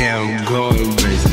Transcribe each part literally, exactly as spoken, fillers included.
Damn, going crazy.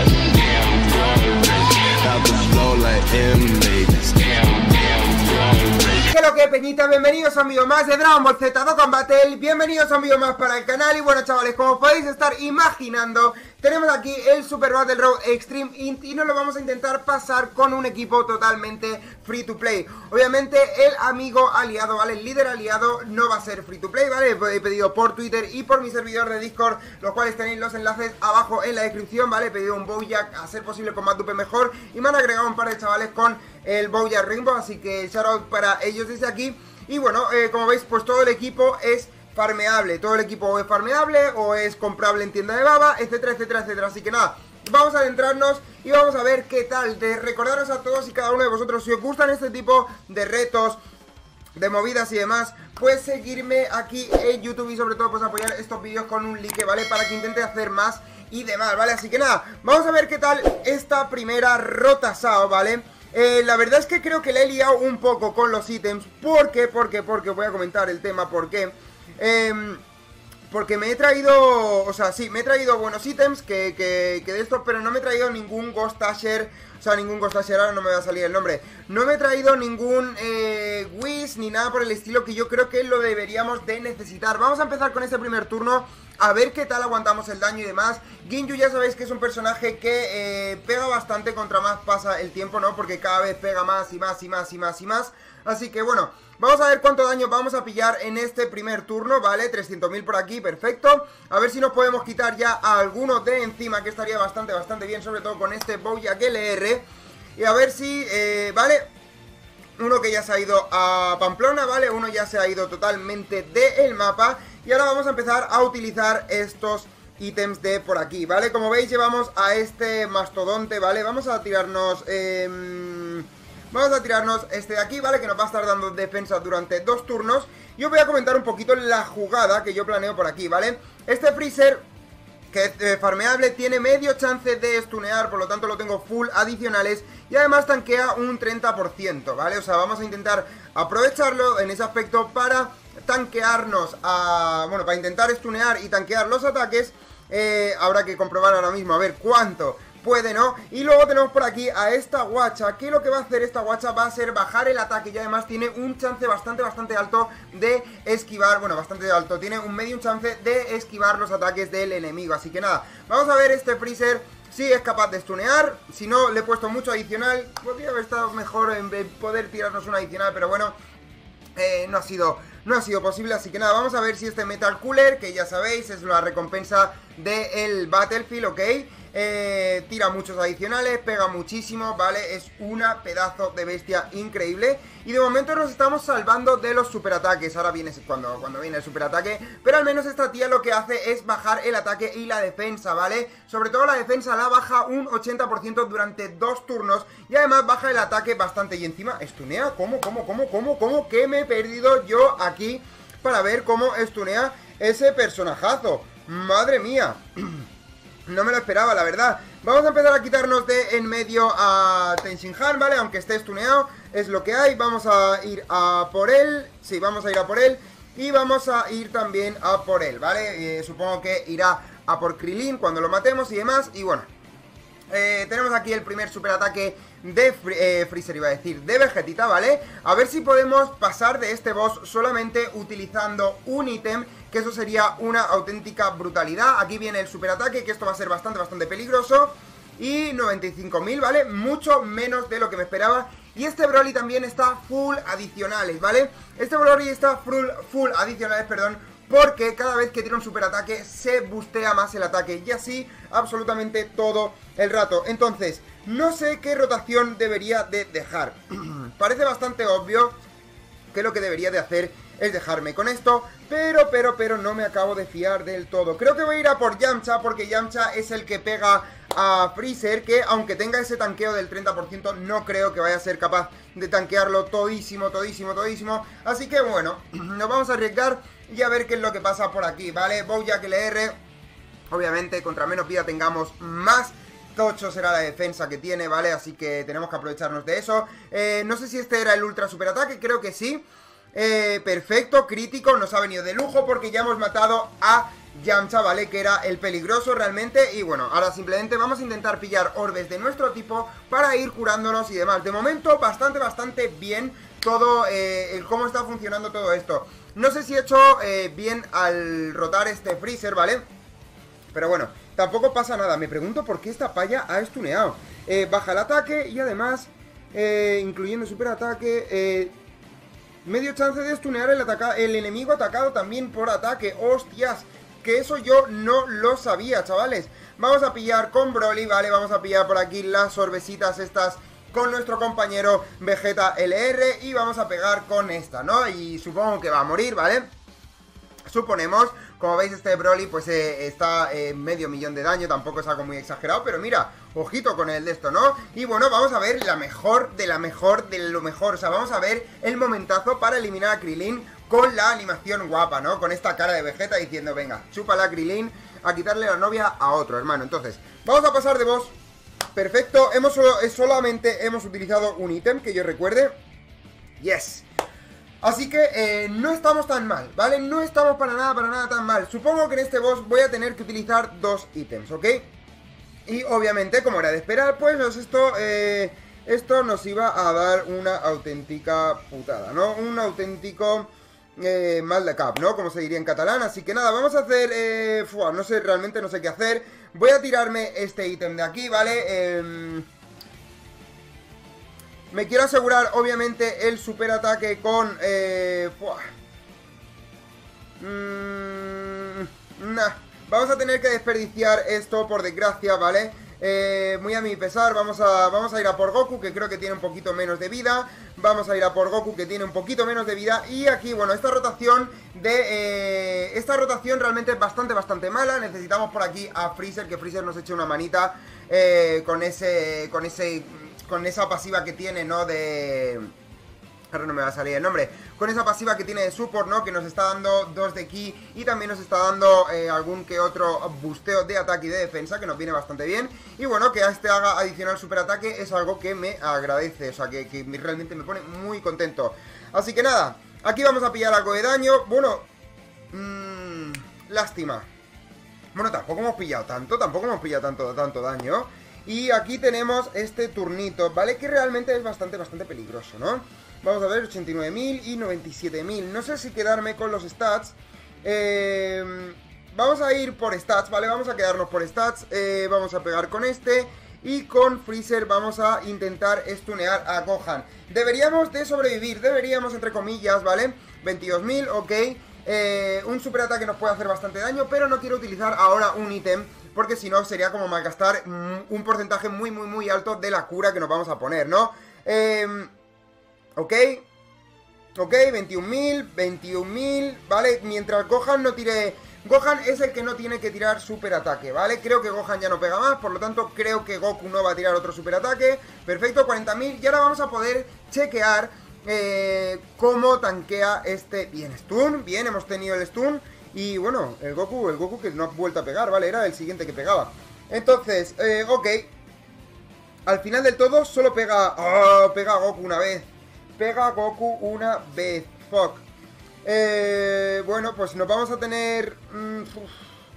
Damn, going crazy. Out the flow like M ladies. Damn, damn, going crazy. ¿Qué lo que, peñita? Bienvenidos a un vídeo más de Dragon Ball Z Dokkan Battle. Bienvenidos a un vídeo más para el canal. Y bueno, chavales, como podéis estar imaginando, tenemos aquí el Super Battle Road Extreme Int y nos lo vamos a intentar pasar con un equipo totalmente free to play. Obviamente el amigo aliado, ¿vale? El líder aliado no va a ser free to play, ¿vale? He pedido por Twitter y por mi servidor de Discord, los cuales tenéis los enlaces abajo en la descripción, ¿vale? He pedido un Bojack, a ser posible con más dupe mejor, y me han agregado un par de chavales con el Bojack Rainbow, así que shout out para ellos desde aquí. Y bueno, eh, como veis, pues todo el equipo es farmeable, todo el equipo es farmeable o es comprable en tienda de baba, etcétera, etcétera, etcétera. Así que nada, vamos a adentrarnos y vamos a ver qué tal. De recordaros a todos y cada uno de vosotros, si os gustan este tipo de retos, de movidas y demás, pues seguirme aquí en YouTube y sobre todo pues apoyar estos vídeos con un like, ¿vale? Para que intente hacer más y demás, ¿vale? Así que nada, vamos a ver qué tal esta primera rota S A O, ¿vale? Eh, la verdad es que creo que le he liado un poco con los ítems. ¿Por qué? ¿Por qué? Porque voy a comentar el tema, ¿por qué? Eh, porque me he traído, o sea, sí, me he traído buenos ítems que, que, que de estos, pero no me he traído ningún Ghost Asher, o sea, ningún Ghost Asher, ahora no me va a salir el nombre. No me he traído ningún eh, Whis ni nada por el estilo, que yo creo que lo deberíamos de necesitar. Vamos a empezar con este primer turno, a ver qué tal aguantamos el daño y demás. Ginyu ya sabéis que es un personaje que eh, pega bastante contra más pasa el tiempo, ¿no? Porque cada vez pega más y más y más y más y más. Así que bueno, vamos a ver cuánto daño vamos a pillar en este primer turno, ¿vale? trescientos mil por aquí, perfecto. A ver si nos podemos quitar ya a alguno de encima, que estaría bastante, bastante bien, sobre todo con este Bojack L R. Y a ver si, eh, ¿vale? Uno que ya se ha ido a Pamplona, ¿vale? Uno ya se ha ido totalmente del mapa. Y ahora vamos a empezar a utilizar estos ítems de por aquí, ¿vale? Como veis llevamos a este mastodonte, ¿vale? Vamos a tirarnos... Eh, vamos a tirarnos este de aquí, ¿vale? Que nos va a estar dando defensa durante dos turnos. Y os voy a comentar un poquito la jugada que yo planeo por aquí, ¿vale? Este Freezer, que es eh, farmeable, tiene medio chance de stunear, por lo tanto lo tengo full adicionales. Y además tanquea un treinta por ciento, ¿vale? O sea, vamos a intentar aprovecharlo en ese aspecto para tanquearnos a... Bueno, para intentar stunear y tanquear los ataques. eh, Habrá que comprobar ahora mismo a ver cuánto puede, ¿no? Y luego tenemos por aquí a esta guacha, que lo que va a hacer esta guacha va a ser bajar el ataque. Y además tiene un chance bastante, bastante alto de esquivar. Bueno, bastante alto, tiene un medio chance de esquivar los ataques del enemigo. Así que nada, vamos a ver este Freezer si es capaz de stunear. Si no, le he puesto mucho adicional. Podría haber estado mejor en poder tirarnos un adicional, pero bueno, eh, no ha sido... No ha sido posible, así que nada, vamos a ver si este Metal Cooler, que ya sabéis, es la recompensa del Battlefield, ¿ok? Eh, tira muchos adicionales, pega muchísimo, ¿vale? Es una pedazo de bestia increíble. Y de momento nos estamos salvando de los superataques. Ahora viene cuando, cuando viene el superataque. Pero al menos esta tía lo que hace es bajar el ataque y la defensa, ¿vale? Sobre todo la defensa la baja un ochenta por ciento durante dos turnos. Y además baja el ataque bastante. Y encima, ¿estunea? ¿Cómo, cómo, cómo, cómo, cómo? Que me he perdido yo aquí para ver cómo estunea ese personajazo. ¡Madre mía! No me lo esperaba, la verdad. Vamos a empezar a quitarnos de en medio a Tenshinhan, ¿vale? Aunque esté stuneado, es lo que hay. Vamos a ir a por él. Sí, vamos a ir a por él. Y vamos a ir también a por él, ¿vale? Eh, supongo que irá a por Krillin cuando lo matemos y demás. Y bueno, eh, tenemos aquí el primer superataque de eh, Freezer, iba a decir, de Vegetita, ¿vale? A ver si podemos pasar de este boss solamente utilizando un ítem, que eso sería una auténtica brutalidad. Aquí viene el superataque, que esto va a ser bastante, bastante peligroso. Y noventa y cinco mil, ¿vale? Mucho menos de lo que me esperaba. Y este Broly también está full adicionales, ¿vale? Este Broly está full, full adicionales, perdón, porque cada vez que tira un superataque se boostea más el ataque. Y así absolutamente todo el rato. Entonces, no sé qué rotación debería de dejar. Parece bastante obvio que lo que debería de hacer es dejarme con esto, pero, pero, pero no me acabo de fiar del todo. Creo que voy a ir a por Yamcha, porque Yamcha es el que pega a Freezer, que aunque tenga ese tanqueo del treinta por ciento, no creo que vaya a ser capaz de tanquearlo todísimo, todísimo, todísimo. Así que bueno, nos vamos a arriesgar y a ver qué es lo que pasa por aquí, ¿vale? Bojack L R, obviamente, contra menos vida tengamos más tocho será la defensa que tiene, ¿vale? Así que tenemos que aprovecharnos de eso. eh, No sé si este era el ultra super ataque, creo que sí. Eh, perfecto, crítico, nos ha venido de lujo porque ya hemos matado a Yamcha, ¿vale? Que era el peligroso realmente. Y bueno, ahora simplemente vamos a intentar pillar orbes de nuestro tipo para ir curándonos y demás. De momento, bastante, bastante bien todo, eh, el cómo está funcionando todo esto. No sé si he hecho eh, bien al rotar este Freezer, ¿vale? Pero bueno, tampoco pasa nada. Me pregunto por qué esta palla ha stuneado. Eh, baja el ataque y además, eh, incluyendo super ataque, eh, medio chance de stunear el, el enemigo atacado también por ataque. ¡Hostias! Que eso yo no lo sabía, chavales. Vamos a pillar con Broly, ¿vale? Vamos a pillar por aquí las orbecitas estas con nuestro compañero Vegeta L R y vamos a pegar con esta, ¿no? Y supongo que va a morir, ¿vale? Suponemos. Como veis, este Broly pues eh, está en eh, medio millón de daño, tampoco es algo muy exagerado, pero mira, ojito con el de esto, ¿no? Y bueno, vamos a ver la mejor de la mejor de lo mejor, o sea, vamos a ver el momentazo para eliminar a Krillin con la animación guapa, ¿no? Con esta cara de Vegeta diciendo, venga, chúpala a Krillin, a quitarle la novia a otro, hermano. Entonces, vamos a pasar de boss. Perfecto, hemos solo, solamente hemos utilizado un ítem que yo recuerde. Yes. Así que eh, no estamos tan mal, ¿vale? No estamos para nada, para nada tan mal. Supongo que en este boss voy a tener que utilizar dos ítems, ¿ok? Y obviamente, como era de esperar, pues esto, eh, esto nos iba a dar una auténtica putada, ¿no? Un auténtico eh, mal de cap, ¿no? Como se diría en catalán. Así que nada, vamos a hacer... Eh, fua, no sé, realmente no sé qué hacer. Voy a tirarme este ítem de aquí, ¿vale? Eh... Me quiero asegurar, obviamente, el super ataque con... Eh, mm, nah. Vamos a tener que desperdiciar esto, por desgracia, ¿vale? Eh, muy a mi pesar, vamos a, vamos a ir a por Goku, que creo que tiene un poquito menos de vida. Vamos a ir a por Goku, que tiene un poquito menos de vida. Y aquí, bueno, esta rotación de... Eh, esta rotación realmente es bastante, bastante mala. Necesitamos por aquí a Freezer, que Freezer nos eche una manita eh, con ese... Con ese... Con esa pasiva que tiene, ¿no? De... Ahora no me va a salir el nombre. Con esa pasiva que tiene de support, ¿no? Que nos está dando dos de ki y también nos está dando eh, algún que otro busteo de ataque y de defensa, que nos viene bastante bien. Y bueno, que a este haga adicional super ataque es algo que me agradece, o sea, que, que realmente me pone muy contento. Así que nada, aquí vamos a pillar algo de daño. Bueno, mmm, lástima. Bueno, tampoco hemos pillado tanto, tampoco hemos pillado tanto, tanto daño. Y aquí tenemos este turnito, ¿vale? Que realmente es bastante, bastante peligroso, ¿no? Vamos a ver, ochenta y nueve mil y noventa y siete mil. No sé si quedarme con los stats. Eh, vamos a ir por stats, ¿vale? Vamos a quedarnos por stats. Eh, vamos a pegar con este. Y con Freezer vamos a intentar stunear a Gohan. Deberíamos de sobrevivir, deberíamos, entre comillas, ¿vale? veintidós mil, ok. Eh, un super ataque nos puede hacer bastante daño, pero no quiero utilizar ahora un ítem, porque si no sería como malgastar un porcentaje muy, muy, muy alto de la cura que nos vamos a poner, ¿no? Eh, ok. Ok, veintiún mil, veintiún mil, ¿vale? Mientras Gohan no tire... Gohan es el que no tiene que tirar super ataque, ¿vale? Creo que Gohan ya no pega más, por lo tanto creo que Goku no va a tirar otro super ataque. Perfecto, cuarenta mil. Y ahora vamos a poder chequear eh, cómo tanquea este... Bien, stun, bien, hemos tenido el stun. Y bueno, el Goku, el Goku que no ha vuelto a pegar, ¿vale? Era el siguiente que pegaba. Entonces, eh, ok. Al final del todo solo pega... Oh, pega Goku una vez. Pega Goku una vez. Fuck. Eh, bueno, pues nos vamos a tener... Mm, uf.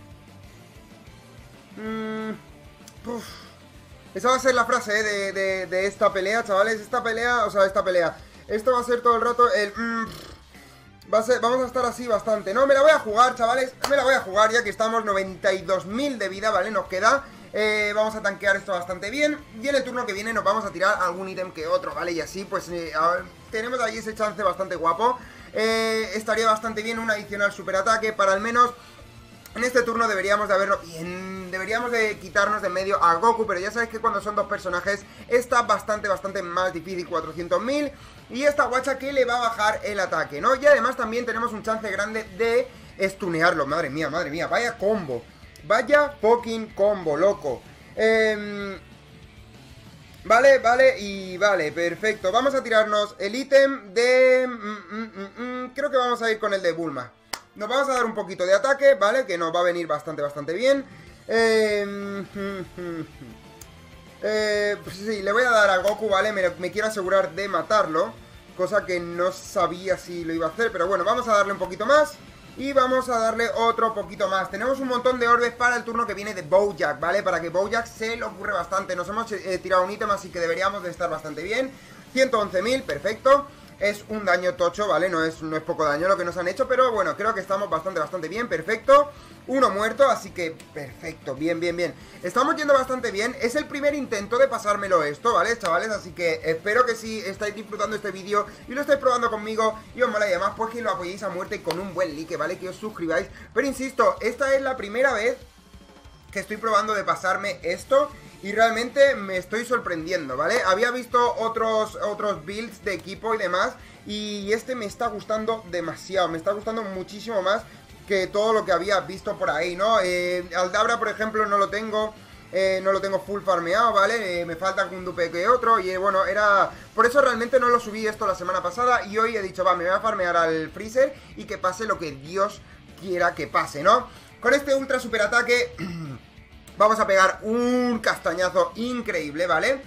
Mm, uf. Esa va a ser la frase eh, de, de, de esta pelea, chavales. Esta pelea, o sea, esta pelea. Esto va a ser todo el rato el... Mm, va a ser, vamos a estar así bastante. No, me la voy a jugar, chavales. Me la voy a jugar ya que estamos noventa y dos mil de vida, ¿vale? Nos queda... Eh, vamos a tanquear esto bastante bien. Y en el turno que viene nos vamos a tirar algún ítem que otro, ¿vale? Y así pues eh, ver, tenemos ahí ese chance bastante guapo. eh, Estaría bastante bien un adicional super ataque para al menos en este turno deberíamos de haberlo bien. Deberíamos de quitarnos de medio a Goku, pero ya sabéis que cuando son dos personajes está bastante, bastante más difícil. Cuatrocientos mil. Y esta guacha que le va a bajar el ataque, ¿no? Y además también tenemos un chance grande de stunearlo. Madre mía, madre mía, vaya combo. Vaya fucking combo, loco. eh, Vale, vale y vale, perfecto. Vamos a tirarnos el ítem de... Mm, mm, mm, mm, creo que vamos a ir con el de Bulma. Nos vamos a dar un poquito de ataque, ¿vale? Que nos va a venir bastante, bastante bien. Eh, mm, mm, eh, pues sí, le voy a dar a Goku, ¿vale? Me, me quiero asegurar de matarlo. Cosa que no sabía si lo iba a hacer, pero bueno, vamos a darle un poquito más. Y vamos a darle otro poquito más. Tenemos un montón de orbes para el turno que viene de Bojack, ¿vale? Para que Bojack se le ocurre bastante. Nos hemos eh, tirado un ítem, así que deberíamos de estar bastante bien. ciento once mil, perfecto. Es un daño tocho, ¿vale? No es, no es poco daño lo que nos han hecho, pero bueno, creo que estamos bastante, bastante bien, perfecto. Uno muerto, así que perfecto, bien, bien, bien. Estamos yendo bastante bien, es el primer intento de pasármelo esto, ¿vale, chavales? Así que espero que si estáis disfrutando este vídeo y lo estáis probando conmigo y os mola y además, pues que lo apoyéis a muerte con un buen like, ¿vale? Que os suscribáis. Pero insisto, esta es la primera vez que estoy probando de pasarme esto y realmente me estoy sorprendiendo, ¿vale? Había visto otros, otros builds de equipo y demás y este me está gustando demasiado, me está gustando muchísimo más que todo lo que había visto por ahí, ¿no? Eh, Aldabra, por ejemplo, no lo tengo, eh, no lo tengo full farmeado, ¿vale? Eh, me falta un dupe que otro y eh, bueno, era... Por eso realmente no lo subí esto la semana pasada y hoy he dicho, va, me voy a farmear al Freezer y que pase lo que Dios quiera que pase, ¿no? Con este ultra super ataque... Vamos a pegar un castañazo increíble, ¿vale?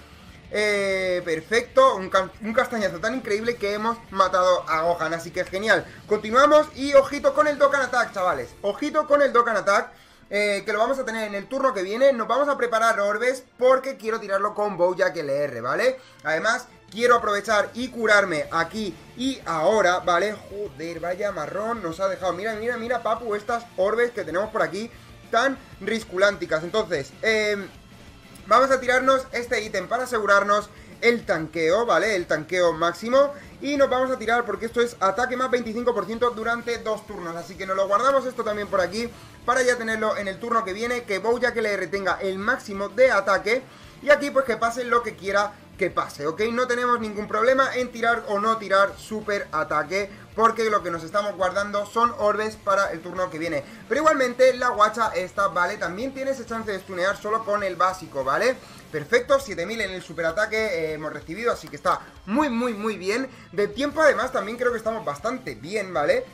Eh, perfecto, un, ca un castañazo tan increíble que hemos matado a Gohan, así que es genial. Continuamos y ojito con el Dokkan Attack, chavales. Ojito con el Dokkan Attack, eh, que lo vamos a tener en el turno que viene. Nos vamos a preparar orbes porque quiero tirarlo con Bojack L R, ¿vale? Además, quiero aprovechar y curarme aquí y ahora, ¿vale? Joder, vaya marrón nos ha dejado. Mira, mira, mira, papu, estas orbes que tenemos por aquí tan risculánticas. Entonces, eh, vamos a tirarnos este ítem para asegurarnos el tanqueo, ¿vale? El tanqueo máximo. Y nos vamos a tirar porque esto es ataque más veinticinco por ciento durante dos turnos. Así que nos lo guardamos esto también por aquí para ya tenerlo en el turno que viene. Que Bojack L R tenga el máximo de ataque. Y aquí pues que pase lo que quiera que pase, ¿ok? No tenemos ningún problema en tirar o no tirar super ataque, porque lo que nos estamos guardando son orbes para el turno que viene. Pero igualmente la guacha esta, ¿vale? También tiene ese chance de stunear solo con el básico, ¿vale? Perfecto, siete mil en el super ataque eh, hemos recibido, así que está muy, muy, muy bien. De tiempo además también creo que estamos bastante bien, ¿vale?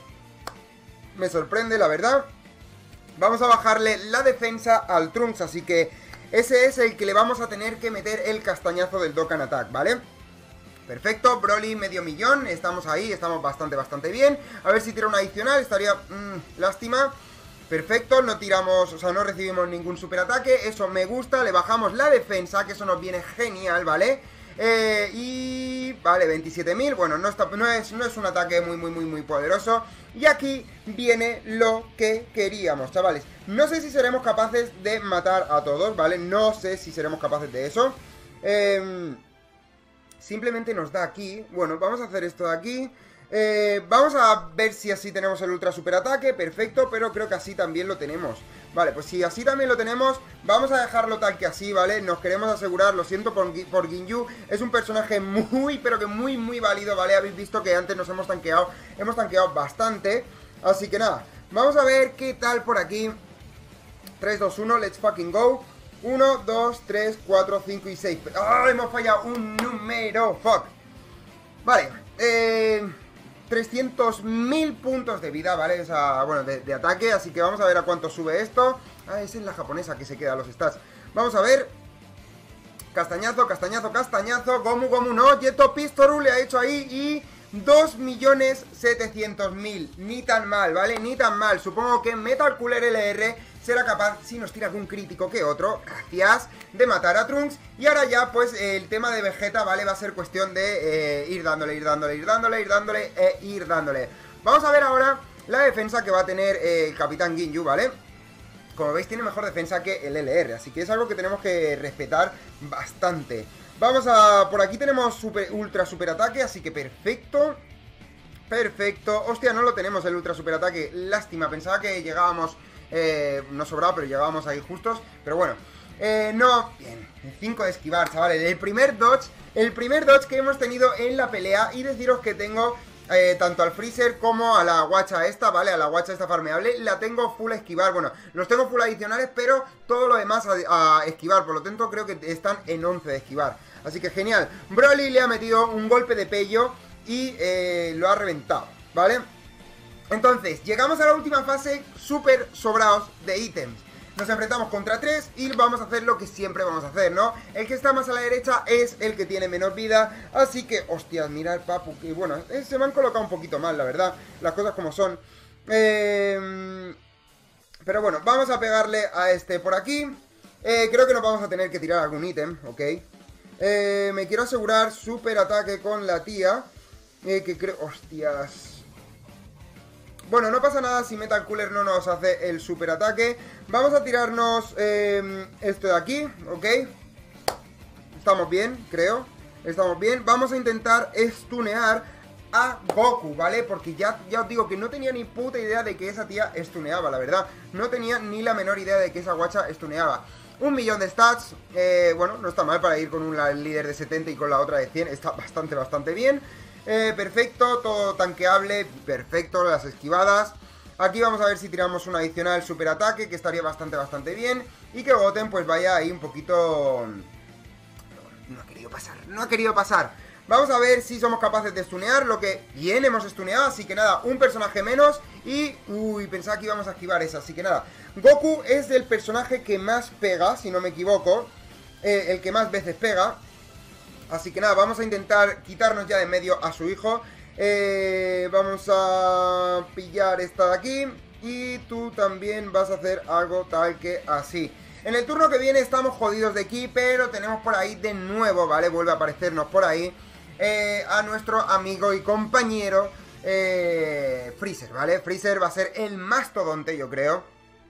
Me sorprende, la verdad. Vamos a bajarle la defensa al Trunks, así que ese es el que le vamos a tener que meter el castañazo del Dokkan Attack, ¿vale? Perfecto, Broly medio millón, estamos ahí, estamos bastante, bastante bien. A ver si tira un adicional, estaría... Mmm, lástima. Perfecto, no tiramos, o sea, no recibimos ningún superataque, eso me gusta. Le bajamos la defensa, que eso nos viene genial, ¿vale? Eh, y... Vale, veintisiete mil, bueno, no, está, no, es, no es un ataque muy, muy, muy, muy poderoso. Y aquí viene lo que queríamos, chavales. No sé si seremos capaces de matar a todos, ¿vale? No sé si seremos capaces de eso. Eh... Simplemente nos da aquí. Bueno, vamos a hacer esto de aquí. eh, Vamos a ver si así tenemos el ultra super ataque. Perfecto, pero creo que así también lo tenemos. Vale, pues si así también lo tenemos, vamos a dejarlo tal que así, ¿vale? Nos queremos asegurar, lo siento por, por Ginyu. Es un personaje muy, pero que muy, muy válido, ¿vale? Habéis visto que antes nos hemos tanqueado. Hemos tanqueado bastante. Así que nada, vamos a ver qué tal por aquí. Tres, dos, uno, let's fucking go. uno, dos, tres, cuatro, cinco y seis. ¡Ah! ¡Oh, hemos fallado un número! ¡Fuck! Vale, eh, trescientos mil puntos de vida, ¿vale? O sea, bueno, de, de ataque. Así que vamos a ver a cuánto sube esto. Ah, esa es la japonesa que se queda los stats. Vamos a ver. Castañazo, castañazo, castañazo. Gomu, Gomu, no. Jeto Pistoru le ha hecho ahí y... dos millones setecientos mil. Ni tan mal, ¿vale? Ni tan mal. Supongo que Metal Cooler L R será capaz, si nos tira algún crítico que otro, gracias, de matar a Trunks. Y ahora ya, pues, eh, el tema de Vegeta, ¿vale? Va a ser cuestión de eh, ir dándole, ir dándole, ir dándole, ir dándole, e ir dándole. Vamos a ver ahora la defensa que va a tener eh, el Capitán Ginyu, ¿vale? Como veis, tiene mejor defensa que el L R, así que es algo que tenemos que respetar bastante. Vamos a... Por aquí tenemos super, ultra super ataque, así que perfecto. Perfecto. Hostia, no lo tenemos el ultra super ataque. Lástima, pensaba que llegábamos... Eh, no sobraba, pero llegábamos ahí justos. Pero bueno. Eh, no... Bien. cinco de esquivar, chavales. El primer dodge... El primer dodge que hemos tenido en la pelea. Y deciros que tengo... Eh, tanto al Freezer como a la guacha esta, ¿vale? A la guacha esta farmeable, la tengo full a esquivar. Bueno, los tengo full adicionales, pero todo lo demás a, a esquivar. Por lo tanto, creo que están en once de esquivar. Así que genial. Broly le ha metido un golpe de pello y eh, lo ha reventado, ¿vale? Entonces, llegamos a la última fase súper sobrados de ítems. Nos enfrentamos contra tres y vamos a hacer lo que siempre vamos a hacer, ¿no? El que está más a la derecha es el que tiene menos vida. Así que, hostias, mirad, papu, que bueno, eh, se me han colocado un poquito mal, la verdad. Las cosas como son. Eh, pero bueno, vamos a pegarle a este por aquí. eh, Creo que nos vamos a tener que tirar algún ítem, ok. eh, Me quiero asegurar super ataque con la tía, eh, que creo... Hostias. Bueno, no pasa nada si Metal Cooler no nos hace el super ataque. Vamos a tirarnos eh, esto de aquí, ¿ok? Estamos bien, creo. Estamos bien. Vamos a intentar stunear a Goku, ¿vale? Porque ya, ya os digo que no tenía ni puta idea de que esa tía stuneaba, la verdad. No tenía ni la menor idea de que esa guacha stuneaba. Un millón de stats, eh, bueno, no está mal para ir con un líder de setenta y con la otra de cien. Está bastante, bastante bien. Eh, perfecto, todo tanqueable, perfecto, las esquivadas. Aquí vamos a ver si tiramos un adicional super ataque, que estaría bastante, bastante bien. Y que Goten pues vaya ahí un poquito... No, no ha querido pasar, no ha querido pasar. Vamos a ver si somos capaces de stunear, lo que bien hemos stuneado, así que nada, un personaje menos. Y... Uy, pensaba que íbamos a esquivar esa, así que nada. Goku es el personaje que más pega, si no me equivoco, eh, el que más veces pega. Así que nada, vamos a intentar quitarnos ya de en medio a su hijo. eh, Vamos a pillar esta de aquí. Y tú también vas a hacer algo tal que así. En el turno que viene estamos jodidos de aquí, pero tenemos por ahí de nuevo, ¿vale? Vuelve a aparecernos por ahí eh, a nuestro amigo y compañero eh, Freezer, ¿vale? Freezer va a ser el mastodonte, yo creo.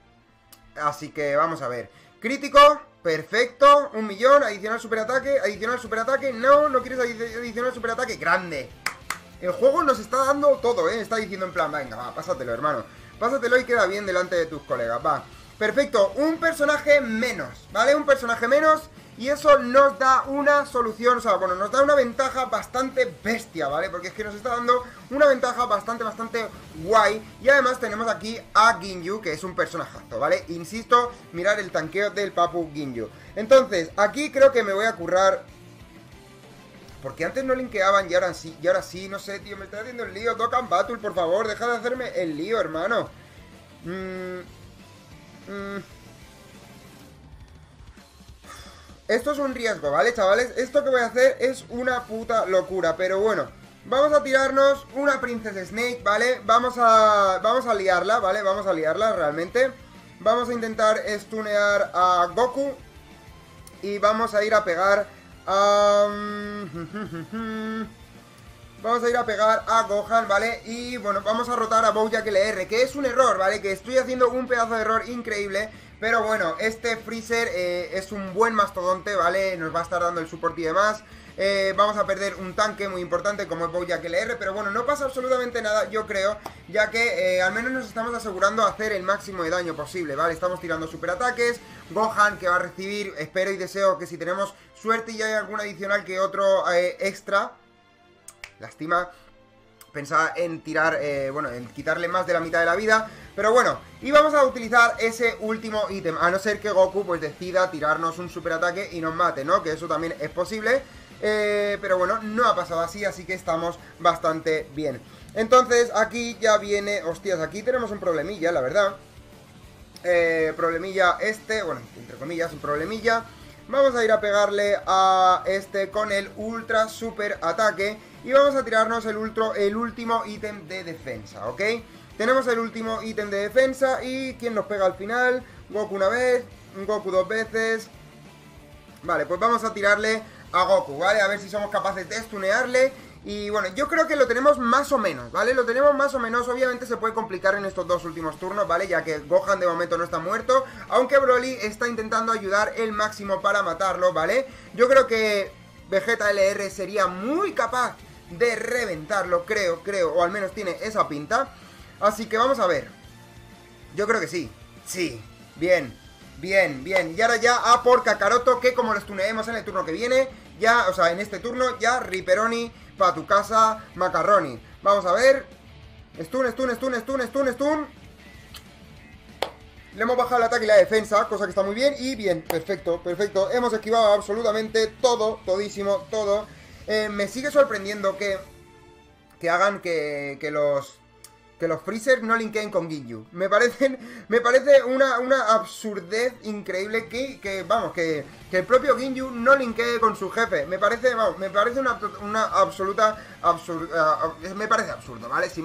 Así que vamos a ver. Crítico, perfecto, un millón, adicional superataque, adicional superataque, no, no quieres adicional superataque, grande. El juego nos está dando todo, ¿eh? Está diciendo en plan, venga, va, pásatelo, hermano. Pásatelo y queda bien delante de tus colegas, va. Perfecto, un personaje menos, ¿vale? Un personaje menos y eso nos da una solución, o sea, bueno, nos da una ventaja bastante bestia, ¿vale? Porque es que nos está dando una ventaja bastante, bastante guay. Y además tenemos aquí a Ginyu, que es un personajazo, ¿vale? Insisto, mirar el tanqueo del Papu Ginyu. Entonces, aquí creo que me voy a currar... Porque antes no linkeaban y ahora sí, y ahora sí, no sé, tío, me está haciendo el lío. Dokkan Battle, por favor, deja de hacerme el lío, hermano. Mmm... Mmm... Esto es un riesgo, ¿vale, chavales? Esto que voy a hacer es una puta locura, pero bueno, vamos a tirarnos una Princess Snake, ¿vale? Vamos a, vamos a liarla, ¿vale? Vamos a liarla realmente. Vamos a intentar stunear a Goku y vamos a ir a pegar a... Vamos a ir a pegar a Gohan, ¿vale? Y bueno, vamos a rotar a Bojack L R, que es un error, ¿vale? Que estoy haciendo un pedazo de error increíble. Pero bueno, este Freezer eh, es un buen mastodonte, ¿vale? Nos va a estar dando el support y demás. eh, Vamos a perder un tanque muy importante como es Bojack L R. Pero bueno, no pasa absolutamente nada, yo creo. Ya que eh, al menos nos estamos asegurando hacer el máximo de daño posible, ¿vale? Estamos tirando superataques. Gohan que va a recibir, espero y deseo que si tenemos suerte y hay algún adicional que otro eh, extra. Lástima. Pensaba en tirar, eh, bueno, en quitarle más de la mitad de la vida. Pero bueno, y vamos a utilizar ese último ítem. A no ser que Goku pues decida tirarnos un superataque y nos mate, ¿no? Que eso también es posible. eh, Pero bueno, no ha pasado así, así que estamos bastante bien. Entonces aquí ya viene... Hostias, aquí tenemos un problemilla, la verdad. eh, Problemilla este, bueno, entre comillas, un problemilla. Vamos a ir a pegarle a este con el ultra super ataque. Y vamos a tirarnos el, ultra, el último ítem de defensa, ¿ok? Tenemos el último ítem de defensa. ¿Y quién nos pega al final? Goku una vez, Goku dos veces. Vale, pues vamos a tirarle a Goku, ¿vale? A ver si somos capaces de stunearle. Y bueno, yo creo que lo tenemos más o menos, ¿vale? Lo tenemos más o menos, obviamente se puede complicar en estos dos últimos turnos, ¿vale? Ya que Gohan de momento no está muerto, aunque Broly está intentando ayudar el máximo para matarlo, ¿vale? Yo creo que Vegeta L R sería muy capaz de reventarlo, creo, creo, o al menos tiene esa pinta. Así que vamos a ver. Yo creo que sí, sí, bien, bien, bien. Y ahora ya a por Kakaroto, que como lo stuneemos en el turno que viene, ya, o sea, en este turno, ya Riperoni pa' tu casa, Macaroni. Vamos a ver. Stun, stun, stun, stun, stun, stun. Le hemos bajado el ataque y la defensa, cosa que está muy bien. Y bien, perfecto, perfecto. Hemos esquivado absolutamente todo, todísimo, todo. eh, Me sigue sorprendiendo que Que hagan que, que los Que los Freezer no linkeen con Ginyu. Me parecen, me parece una, una absurdez increíble que, que vamos, que, que el propio Ginyu no linkee con su jefe. Me parece, vamos, me parece una, una absoluta absurda, me parece absurdo, ¿vale? Sin más.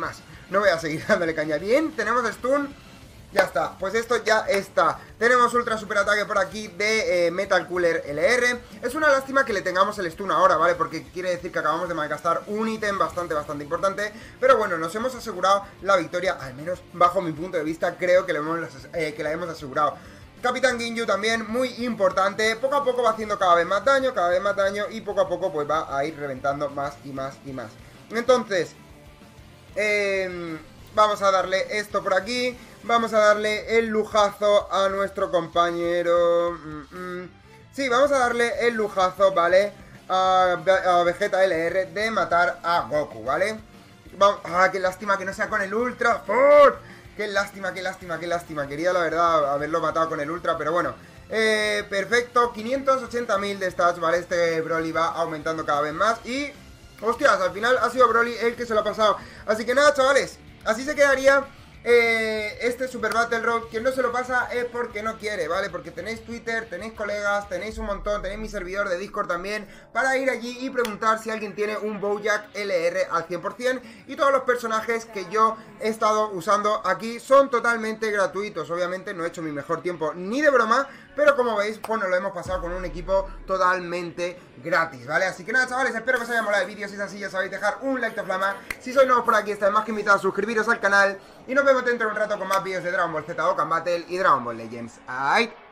no voy a seguir dándole caña. Bien, tenemos stun. Ya está, pues esto ya está. Tenemos ultra super ataque por aquí de eh, Metal Cooler L R. Es una lástima que le tengamos el stun ahora, ¿vale? Porque quiere decir que acabamos de malgastar un ítem bastante, bastante importante. Pero bueno, nos hemos asegurado la victoria. Al menos bajo mi punto de vista, creo que, le hemos, eh, que la hemos asegurado. Capitán Ginyu también, muy importante. Poco a poco va haciendo cada vez más daño, cada vez más daño. Y poco a poco pues va a ir reventando más y más y más. Entonces, eh, vamos a darle esto por aquí. Vamos a darle el lujazo a nuestro compañero. Mm, mm. Sí, vamos a darle el lujazo, ¿vale? A, a Vegeta L R de matar a Goku, ¿vale? Vamos... Ah, qué lástima que no sea con el Ultra. ¡Por! Qué lástima, qué lástima, qué lástima. Quería, la verdad, haberlo matado con el Ultra, pero bueno. Eh, perfecto, quinientos ochenta mil de stats, ¿vale? Este Broly va aumentando cada vez más y... Hostias, al final ha sido Broly el que se lo ha pasado. Así que nada, chavales, así se quedaría... Eh, este Super Battle Road. Quien no se lo pasa es porque no quiere, ¿vale? Porque tenéis Twitter, tenéis colegas, tenéis un montón, tenéis mi servidor de Discord también, para ir allí y preguntar si alguien tiene un Bojack L R al cien por cien. Y todos los personajes que yo he estado usando aquí son totalmente gratuitos. Obviamente no he hecho mi mejor tiempo ni de broma, pero como veis, pues nos lo hemos pasado con un equipo totalmente gratis, ¿vale? Así que nada, chavales, espero que os haya molado el vídeo. Si es así, ya sabéis, dejar un like de flama. Si sois nuevos por aquí, estáis más que invitados a suscribiros al canal. Y nos vemos dentro de un rato con más vídeos de Dragon Ball Z Dokkan Battle y Dragon Ball Legends. ¡Ay!